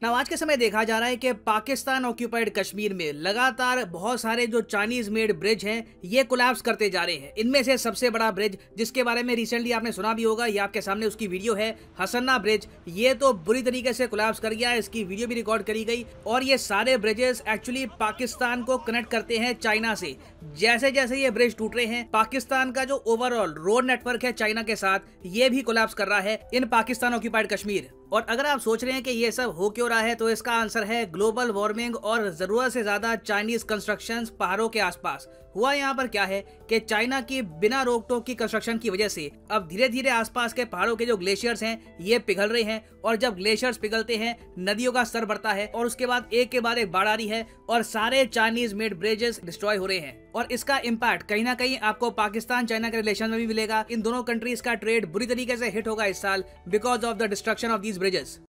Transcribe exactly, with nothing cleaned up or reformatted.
ना आज के समय देखा जा रहा है कि पाकिस्तान ऑक्यूपाइड कश्मीर में लगातार बहुत सारे जो चाइनीज मेड ब्रिज हैं ये कोलैप्स करते जा रहे हैं। इनमें से सबसे बड़ा ब्रिज जिसके बारे में रिसेंटली आपने सुना भी होगा, ये आपके सामने उसकी वीडियो है, हसन्ना ब्रिज। ये तो बुरी तरीके से कोलैप्स कर गया, इसकी वीडियो भी रिकॉर्ड करी गई। और ये सारे ब्रिजेस एक्चुअली पाकिस्तान को कनेक्ट करते हैं चाइना से। जैसे जैसे ये ब्रिज टूट रहे हैं, पाकिस्तान का जो ओवरऑल रोड नेटवर्क है चाइना के साथ, ये भी कोलैप्स कर रहा है इन पाकिस्तान ऑक्यूपाइड कश्मीर। और अगर आप सोच रहे हैं कि ये सब हो क्यों रहा है, तो इसका आंसर है ग्लोबल वार्मिंग और जरूरत से ज्यादा चाइनीज कंस्ट्रक्शंस पहाड़ों के आसपास। हुआ यहाँ पर क्या है कि चाइना की बिना रोक टोक की कंस्ट्रक्शन की वजह से अब धीरे धीरे आसपास के पहाड़ों के जो ग्लेशियर्स हैं ये पिघल रहे हैं। और जब ग्लेशियर्स पिघलते हैं, नदियों का स्तर बढ़ता है और उसके बाद एक के बाद एक बाढ़ आ रही है और सारे चाइनीज मेड ब्रिजेस डिस्ट्रॉय हो रहे हैं। और इसका इम्पैक्ट कहीं ना कहीं आपको पाकिस्तान चाइना के रिलेशन में भी मिलेगा। इन दोनों कंट्रीज का ट्रेड बुरी तरीके से हिट होगा इस साल because of the destruction of these bridges.